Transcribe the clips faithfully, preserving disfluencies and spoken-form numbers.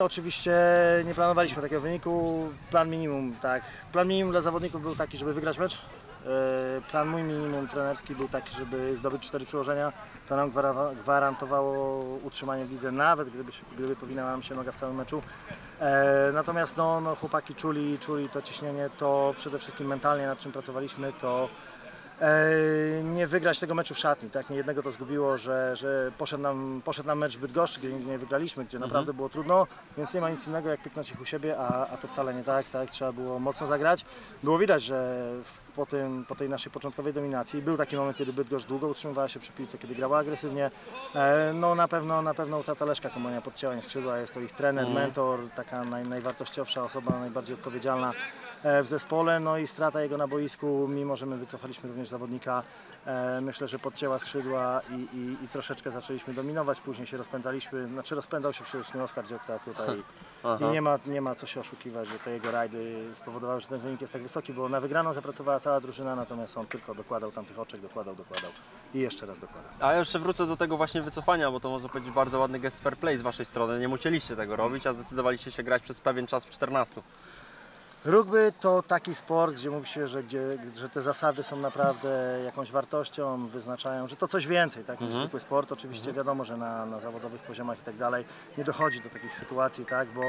Oczywiście nie planowaliśmy takiego wyniku, plan minimum, tak. Plan minimum dla zawodników był taki, żeby wygrać mecz. Plan mój minimum trenerski był taki, żeby zdobyć cztery przyłożenia. To nam gwarantowało utrzymanie w lidze, nawet gdyby, gdyby powinęła nam się noga w całym meczu. Natomiast no, no, chłopaki czuli, czuli to ciśnienie, to przede wszystkim mentalnie nad czym pracowaliśmy, to nie wygrać tego meczu w szatni, tak? Nie jednego to zgubiło, że, że poszedł, nam, poszedł nam mecz w Bydgoszczy, gdzie nie wygraliśmy, gdzie naprawdę mhm. było trudno, więc nie ma nic innego jak pyknąć ich u siebie, a, a to wcale nie tak, tak? Trzeba było mocno zagrać. Było widać, że w, po, tym, po tej naszej początkowej dominacji był taki moment, kiedy Bydgoszcz długo utrzymywała się przy piłce, kiedy grała agresywnie. E, no na pewno, na pewno utrata Leszka Komonia podcięła skrzydła, jest to ich trener, mhm. mentor, taka naj, najwartościowsza osoba, najbardziej odpowiedzialna w zespole, no i strata jego na boisku, mimo że my wycofaliśmy również zawodnika, e, myślę, że podcięła skrzydła i, i, i troszeczkę zaczęliśmy dominować, później się rozpędzaliśmy, znaczy rozpędzał się przede wszystkim Oskar Dziokta tutaj Aha. i nie ma, nie ma co się oszukiwać, że te jego rajdy spowodowały, że ten wynik jest tak wysoki, bo na wygraną zapracowała cała drużyna, natomiast on tylko dokładał tam tych oczek, dokładał, dokładał i jeszcze raz dokładał. A ja jeszcze wrócę do tego właśnie wycofania, bo to można powiedzieć bardzo ładny gest fair play z waszej strony, nie musieliście tego robić, a zdecydowaliście się grać przez pewien czas w czternastu. Rugby to taki sport, gdzie mówi się, że, gdzie, że te zasady są naprawdę jakąś wartością, wyznaczają, że to coś więcej tak, niż mhm. zwykły sport. Oczywiście mhm. wiadomo, że na, na zawodowych poziomach i tak dalej nie dochodzi do takich sytuacji, tak, bo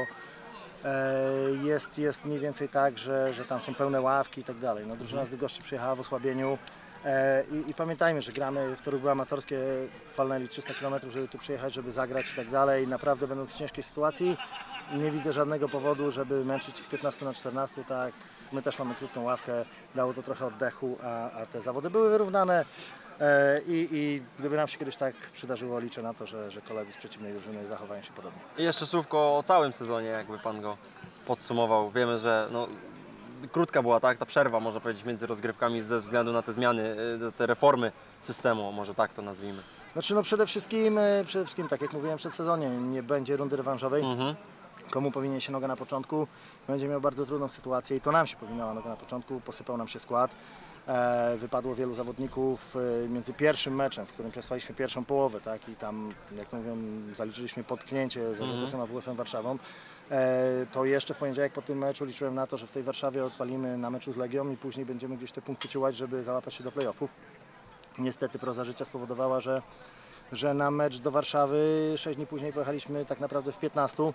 e, jest, jest mniej więcej tak, że, że tam są pełne ławki i tak dalej. No, drużyna z Bydgoszczy przyjechała w osłabieniu e, i, i pamiętajmy, że gramy w to rugby amatorskie, walnęli trzysta kilometrów, żeby tu przyjechać, żeby zagrać i tak dalej. Naprawdę będąc w ciężkiej sytuacji, nie widzę żadnego powodu, żeby męczyć ich piętnastu na czternastu, tak. My też mamy krótką ławkę, dało to trochę oddechu, a, a te zawody były wyrównane e, i, i gdyby nam się kiedyś tak przydarzyło, liczę na to, że, że koledzy z przeciwnej drużyny zachowają się podobnie. I jeszcze słówko o całym sezonie, jakby pan go podsumował. Wiemy, że no, krótka była tak, ta przerwa, można powiedzieć, między rozgrywkami ze względu na te zmiany, te reformy systemu, może tak to nazwijmy. Znaczy no przede wszystkim, przede wszystkim tak jak mówiłem przed sezonie, nie będzie rundy rewanżowej. Mhm. Komu powinien się noga na początku, będzie miał bardzo trudną sytuację i to nam się powinna noga na początku, posypał nam się skład. E, wypadło wielu zawodników e, między pierwszym meczem, w którym przespaliśmy pierwszą połowę, tak, i tam, jak to mówią, zaliczyliśmy potknięcie z A Z S-em a W F-em Warszawą. E, to jeszcze w poniedziałek po tym meczu liczyłem na to, że w tej Warszawie odpalimy na meczu z Legią i później będziemy gdzieś te punkty ciułać, żeby załapać się do play-offów. Niestety proza życia spowodowała, że, że na mecz do Warszawy sześć dni później pojechaliśmy tak naprawdę w piętnastu.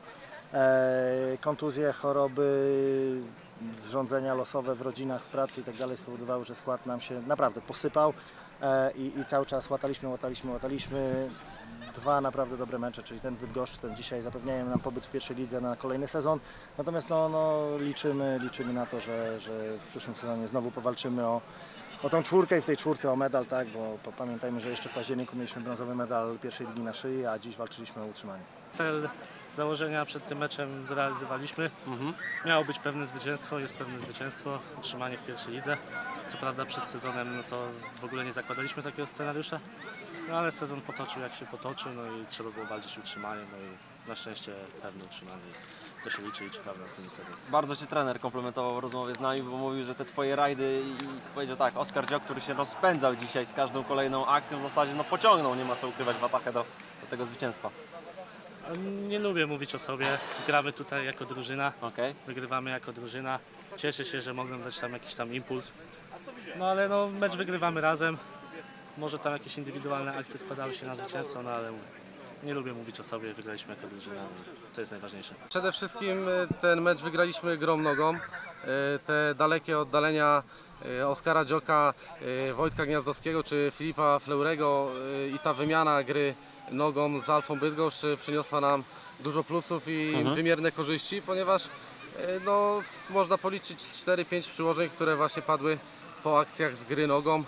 E, kontuzje, choroby, zrządzenia losowe w rodzinach, w pracy i tak dalej spowodowały, że skład nam się naprawdę posypał e, i, i cały czas łataliśmy, łataliśmy, łataliśmy. Dwa naprawdę dobre mecze, czyli ten w Bydgoszczy, ten dzisiaj zapewniają nam pobyt w pierwszej lidze na kolejny sezon. Natomiast no, no, liczymy, liczymy na to, że, że w przyszłym sezonie znowu powalczymy o o tą czwórkę i w tej czwórce o medal, tak, bo pamiętajmy, że jeszcze w październiku mieliśmy brązowy medal pierwszej ligi na szyi, a dziś walczyliśmy o utrzymanie. Cel założenia przed tym meczem zrealizowaliśmy. Mhm. Miało być pewne zwycięstwo, jest pewne zwycięstwo, utrzymanie w pierwszej lidze. Co prawda przed sezonem no to w ogóle nie zakładaliśmy takiego scenariusza, no ale sezon potoczył jak się potoczył, no i trzeba było walczyć o utrzymanie, no i na szczęście pewne utrzymanie. To się liczy i czeka w następnym sezonie. Bardzo Cię trener komplementował w rozmowie z nami, bo mówił, że te Twoje rajdy i powiedział tak, Oskar Dziok, który się rozpędzał dzisiaj z każdą kolejną akcją, w zasadzie no pociągnął, nie ma co ukrywać, Watachę do, do tego zwycięstwa. Nie lubię mówić o sobie, gramy tutaj jako drużyna, okay. Wygrywamy jako drużyna. Cieszę się, że mogłem dać tam jakiś tam impuls, no ale no mecz wygrywamy razem, może tam jakieś indywidualne akcje składały się na zwycięstwo, no ale nie lubię mówić o sobie, wygraliśmy jako drużyna, to jest najważniejsze. Przede wszystkim ten mecz wygraliśmy grą nogą. Te dalekie oddalenia Oskara Dzioka, Wojtka Gniazdowskiego czy Filipa Fleurego i ta wymiana gry nogą z Alfą Bydgoszcz przyniosła nam dużo plusów i mhm. wymierne korzyści, ponieważ no, można policzyć cztery pięć przyłożeń, które właśnie padły po akcjach z gry nogą.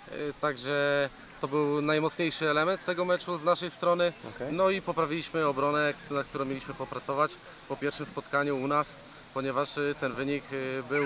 Także to był najmocniejszy element tego meczu z naszej strony. Okay. No i poprawiliśmy obronę, na którą mieliśmy popracować po pierwszym spotkaniu u nas, ponieważ ten wynik był,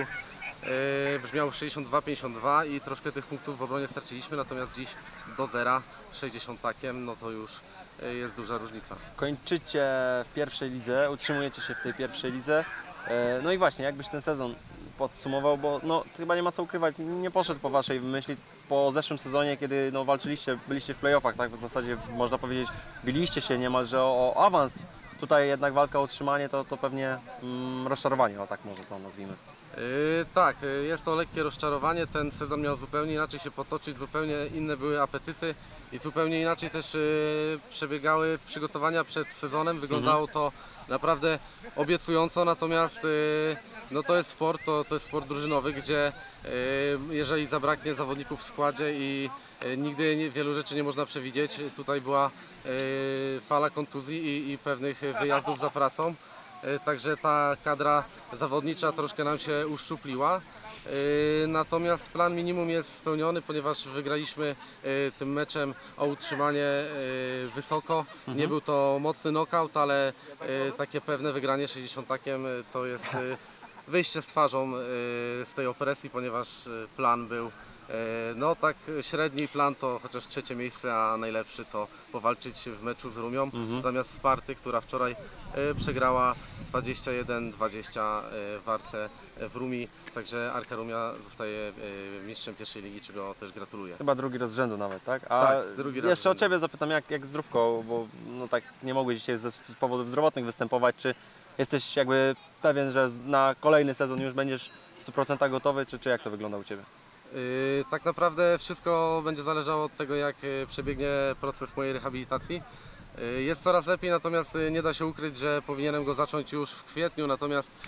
brzmiał sześćdziesiąt dwa pięćdziesiąt dwa i troszkę tych punktów w obronie straciliśmy, natomiast dziś do zera, sześćdziesiąt takiem, no to już jest duża różnica. Kończycie w pierwszej lidze, utrzymujecie się w tej pierwszej lidze. No i właśnie, jakbyś ten sezon podsumował, bo no, chyba nie ma co ukrywać, nie poszedł po waszej myśli po zeszłym sezonie, kiedy no, walczyliście, byliście w playoffach, tak w zasadzie można powiedzieć, biliście się niemalże o, o awans tutaj jednak walka o utrzymanie to, to pewnie mm, rozczarowanie, o tak może to nazwijmy. Yy, tak, yy, jest to lekkie rozczarowanie. Ten sezon miał zupełnie inaczej się potoczyć, zupełnie inne były apetyty i zupełnie inaczej też yy, przebiegały przygotowania przed sezonem. Wyglądało to naprawdę obiecująco, natomiast yy, no to jest sport, to, to jest sport drużynowy, gdzie yy, jeżeli zabraknie zawodników w składzie i yy, nigdy nie, wielu rzeczy nie można przewidzieć, tutaj była yy, fala kontuzji i, i pewnych wyjazdów za pracą. Także ta kadra zawodnicza troszkę nam się uszczupliła. Natomiast plan minimum jest spełniony, ponieważ wygraliśmy tym meczem o utrzymanie wysoko. Nie był to mocny knockout, ale takie pewne wygranie sześćdziesiątakiem to jest wyjście z twarzą z tej opresji, ponieważ plan był no tak średni plan to chociaż trzecie miejsce, a najlepszy to powalczyć w meczu z Rumią Mhm. zamiast Sparty, która wczoraj e, przegrała dwadzieścia jeden dwadzieścia w Arce w Rumi, także Arka Rumia zostaje e, mistrzem pierwszej ligi, czego też gratuluję. Chyba drugi raz z rzędu nawet, tak? A Tak, drugi raz jeszcze z o rzędu. Ciebie zapytam, jak, jak zdrówko, bo no tak nie mogłeś dzisiaj ze powodów zdrowotnych występować. Czy jesteś jakby pewien, że na kolejny sezon już będziesz w stu procentach gotowy, czy, czy jak to wygląda u Ciebie? Yy, Tak naprawdę wszystko będzie zależało od tego, jak yy, przebiegnie proces mojej rehabilitacji. Yy, Jest coraz lepiej, natomiast yy, nie da się ukryć, że powinienem go zacząć już w kwietniu, natomiast yy,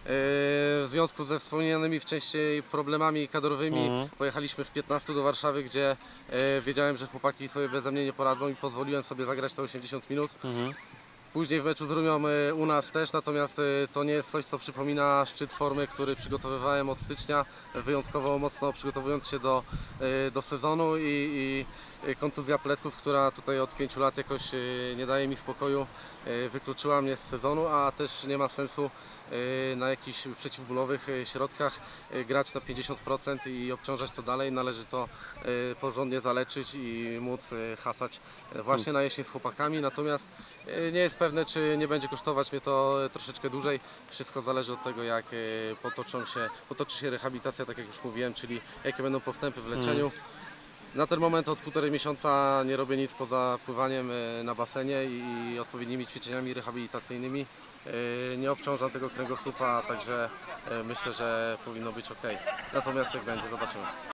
w związku ze wspomnianymi wcześniej problemami kadrowymi Mhm. pojechaliśmy w piętnastu do Warszawy, gdzie yy, wiedziałem, że chłopaki sobie beze mnie nie poradzą i pozwoliłem sobie zagrać te osiemdziesiąt minut. Mhm. Później w meczu z Rumią y, u nas też, natomiast y, to nie jest coś, co przypomina szczyt formy, który przygotowywałem od stycznia, wyjątkowo mocno przygotowując się do, y, do sezonu i, i y, kontuzja pleców, która tutaj od pięciu lat jakoś y, nie daje mi spokoju, y, wykluczyła mnie z sezonu, a też nie ma sensu y, na jakichś przeciwbólowych y, środkach y, grać na pięćdziesiąt procent i obciążać to dalej. Należy to y, porządnie zaleczyć i móc y, hasać y, właśnie na jesień z chłopakami, natomiast y, nie jest pewne, czy nie będzie kosztować mnie to y, troszeczkę dłużej. Wszystko zależy od tego, jak y, potoczą się, potoczy się rehabilitacja, tak jak już mówiłem, czyli jakie będą postępy w leczeniu. Na ten moment od półtorej miesiąca nie robię nic poza pływaniem y, na basenie i odpowiednimi ćwiczeniami rehabilitacyjnymi. Y, Nie obciążam tego kręgosłupa, także y, myślę, że powinno być ok. Natomiast jak będzie, zobaczymy.